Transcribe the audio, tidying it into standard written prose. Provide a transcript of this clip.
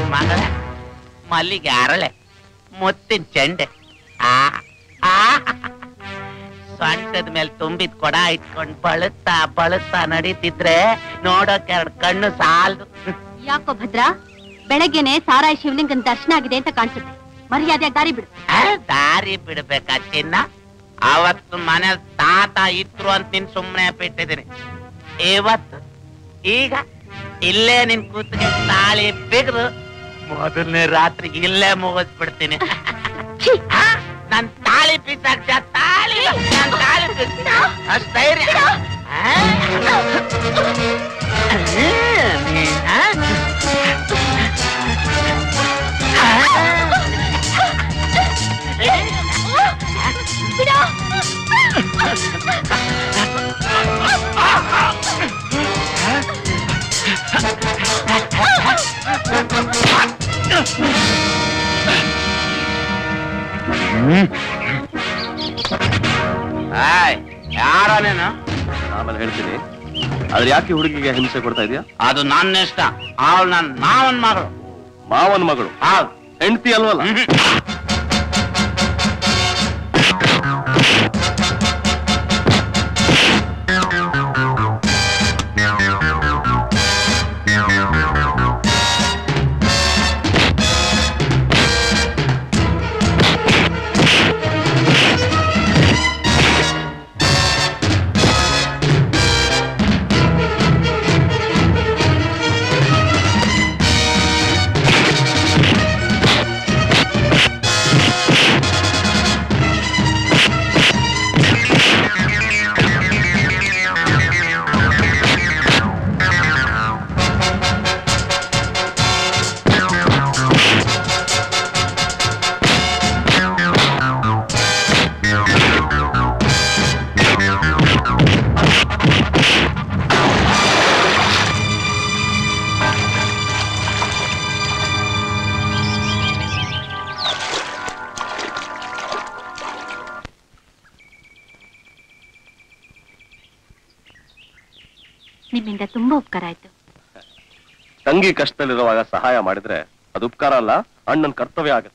ಮಗಳ ಮಲ್ಲಿಗೆ ಅರಳೆ ಮುತ್ತಿನ ಚೆಂಡೆ ಸೊಂಟದ ಮೇಲೆ ತುಂಬಿದ ಕೊಡ ಇಟ್ಕೊಂಡು ಬಳುತ್ತಾ ನಡೀತಿದ್ರೆ ನೋಡೋಕೆ 2 ಕಣ್ಣು ಸಾಲದು. ಯಾಕೋ ಭದ್ರ, ಬೆಳಗ್ಗೆನೆ ಸಾರಾಯಿ ಶಿವಲಿಂಗನ ದರ್ಶನ ಆಗಿದೆ ಅಂತ ಕಾಣಿಸುತ್ತೆ. ಮರ್ಯಾದೆ ದಾರಿ ಬಿಡು. ದಾರಿ ಬಿಡ್ಬೇಕಾ ಚಿನ್ನ? ಅವತ್ತು ಮನೆ ತಾತ ಇದ್ರು ಅಂತ ನಿನ್ ಸುಮ್ಮನೆ ಬಿಟ್ಟಿದ್ದೀನಿ. ಇವತ್ತು ಈಗ ಇಲ್ಲೇ ನಿನ್ ಕೂತಿಗೆ ತಾಳಿ ಬಿಗ್ದು ಮೊದಲನೇ ರಾತ್ರಿ ಇಲ್ಲೇ ಮುಗಿಸ್ಬಿಡ್ತೀನಿ. ನನ್ ತಾಳಿ ಪಿಸಾಕ್ಷ ತಾಳಿ ನನ್ ತಾಳಿ ಅಷ್ಟ್ ಧೈರ್ಯ ಯಾರ ನೀನು? ಆಮೇಲೆ ಹೇಳ್ತೀನಿ. ಆದ್ರೆ ಯಾಕೆ ಹುಡುಗಿಗೆ ಹಿಂಸೆ ಕೊಡ್ತಾ ಇದೀಯಾ? ಅದು ನನ್ನ ಇಷ್ಟ. ಅವಳು ನನ್ನ ಮಾವನ್ ಮಗಳು. ಮಾವನ್ ಮಗಳು? ಹೌದು. ಹೆಂಡತಿ ಅಲ್ವಲ್ಲ? ನಿಮ್ಮಿಂದ ತುಂಬಾ ಉಪಕಾರ ಆಯ್ತು. ತಂಗಿ ಕಷ್ಟದಲ್ಲಿರುವಾಗ ಸಹಾಯ ಮಾಡಿದ್ರೆ ಅದು ಉಪಕಾರ ಅಲ್ಲ, ಅಣ್ಣನ ಕರ್ತವ್ಯ ಆಗುತ್ತೆ.